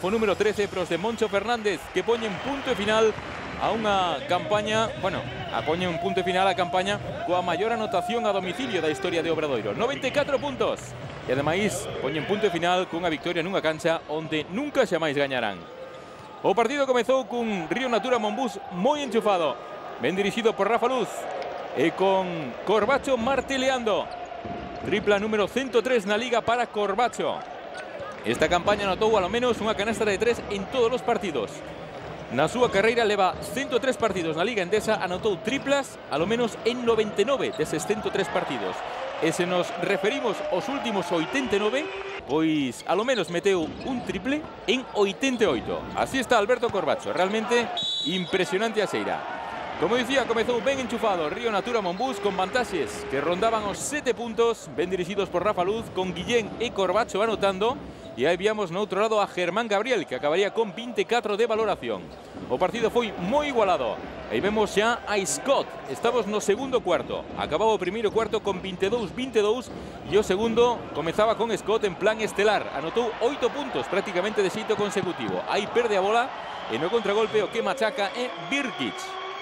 triunfo número 13 pros de Moncho Fernández, que poñen punto final a unha campaña, poñen un punto final a campaña coa maior anotación a domicilio da historia de Obradoiro, 94 puntos. E ademais poñen punto final cunha victoria nunha cancha onde nunca xa máis gañarán. O partido comezou cun Río Natura Monbús moi enchufado, ben dirixido por Rafa Luz e con Corbacho marteleando. Tripla número 103 na Liga para Corbacho. Esta campaña anotou ao menos unha canastra de 3 en todos os partidos. Na súa carreira leva 103 partidos na Liga Endesa, anotou triplas ao menos en 99 deses 103 partidos. E se nos referimos aos últimos 89, pois ao menos meteu un triple en 88. Así está Alberto Corbacho, realmente impresionante a xeira. Como dicía, comezou ben enchufado Río Natura Monbús con vantaxes que rondaban os 7 puntos, ben dirixidos por Rafa Luz, con Guillén e Corbacho anotando. E aí víamos no outro lado a Germán Gabriel, que acabaría con 24 de valoración. O partido foi moi igualado. Aí vemos xa a Scott. Estamos no segundo cuarto. Acababa o primeiro cuarto con 22-22 e o segundo comezaba con Scott en plan estelar. Anotou 8 puntos prácticamente de xeito consecutivo. Aí perde a bola e no contragolpe o que machaca é Birkic.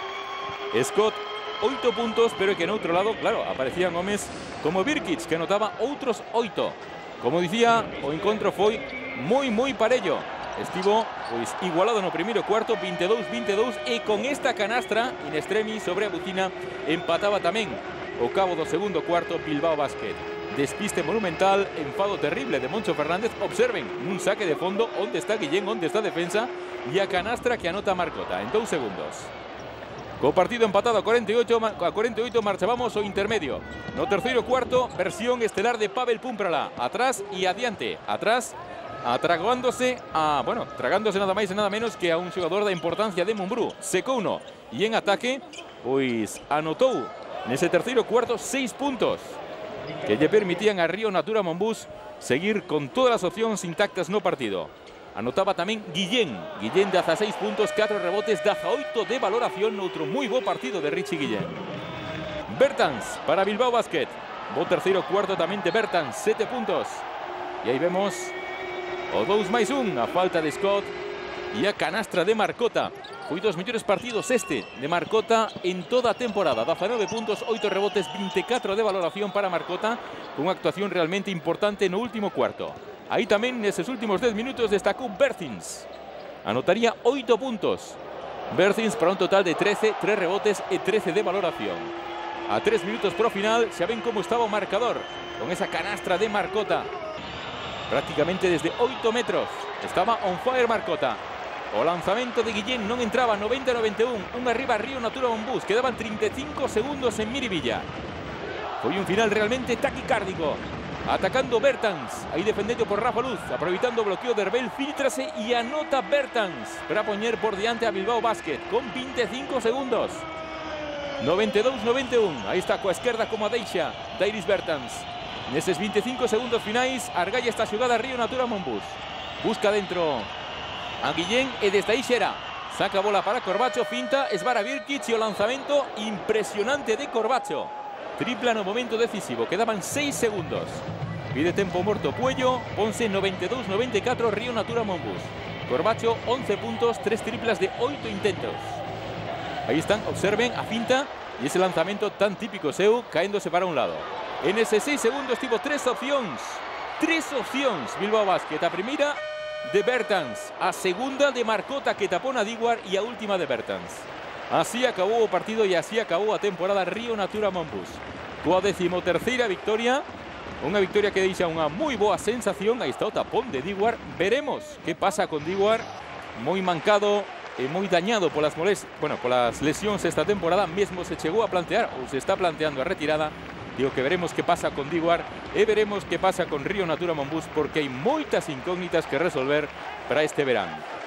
Scott 8 puntos, pero que no outro lado, claro, aparecían homes como Birkic, que anotaba outros 8. Como dicía, o encontro foi moi parello. Estivo pois igualado no primeiro cuarto, 22-22, e con esta canastra in extremis sobre a bucina empataba tamén o cabo do segundo cuarto Bilbao Basket. Despiste monumental, enfado terrible de Moncho Fernández. Observen un saque de fondo onde está Guillén, onde está defensa, e a canastra que anota Marcota en 2 segundos. Co partido empatado a 48 marchábamos ao intermedio. No terceiro cuarto, versión estelar de Pavel Pumprala. Atrás e adiante. Atrás, tragándose nada máis e nada menos que a un xogador da importancia de Mumbrú. Secouno. E en ataque, pois anotou nese terceiro cuarto 6 puntos que lle permitían a Río Natura Monbús seguir con todas as opcións intactas no partido. Anotaba tamén Guillén. Guillén de 16 puntos, 4 rebotes, 18 de valoración. Outro moi bo partido de Richie Guillén. Bertans para Bilbao Basket. Bo terceiro cuarto tamén de Bertans, 7 puntos. E aí vemos o 2+1, a falta de Scott e a canastra de Marcota. Foi dos mellores partidos este de Marcota en toda a temporada. 19 puntos, 8 rebotes, 24 de valoración para Marcota, con unha actuación realmente importante no último cuarto. Aí tamén neses últimos 10 minutos destacou Bertins. Anotaría 8 puntos. Bertins para un total de 13, 3 rebotes e 13 de valoración. A 3 minutos pro final, xa ven como estaba o marcador con esa canastra de Marcota. Prácticamente desde 8 metros. Estaba on fire Marcota. O lanzamento de Guillén non entraba, 90-91. Un arriba Río Natura Monbús. Quedaban 35 segundos en Miribilla. Foi un final realmente taquicárdico. Atacando Bertans, aí defendendo por Rafa Luz, aproveitando o bloqueo de Herbel, filtrase e anota Bertans para poñer por diante a Bilbao Basket con 25 segundos. 92-91, aí está coa esquerda como a deixa Dairis Bertans. Neses 25 segundos finais, argalla esta xogada Río Natura Monbús. Busca dentro a Guillén e desde aí xera. Saca a bola para Corbacho, finta, esvara Birkic e o lanzamento impresionante de Corbacho. Tripla no momento decisivo, quedaban 6 segundos. Pide tempo morto Puello, ponse 92-94 Río Natura Monbús. Corbacho, 11 puntos, 3 triplas de 8 intentos. Ahí están, observen a finta e ese lanzamento tan típico seu, caéndose para un lado. En ese 6 segundos tivo 3 opcións. 3 opcións Bilbao Basket. A primeira de Bertans, a segunda de Marcota que tapou na Diguar e a última de Bertans. Así acabou o partido e así acabou a temporada Río Natura Monbús. Coa 13ª victoria, unha victoria que deixa unha moi boa sensación. Aí está o tapón de Diguar. Veremos que pasa con Diguar, moi mancado e moi dañado polas lesións esta temporada. Mesmo se chegou a plantear ou se está planteando a retirada. Digo que veremos que pasa con Diguar e veremos que pasa con Río Natura Monbús, porque hai moitas incógnitas que resolver para este verán.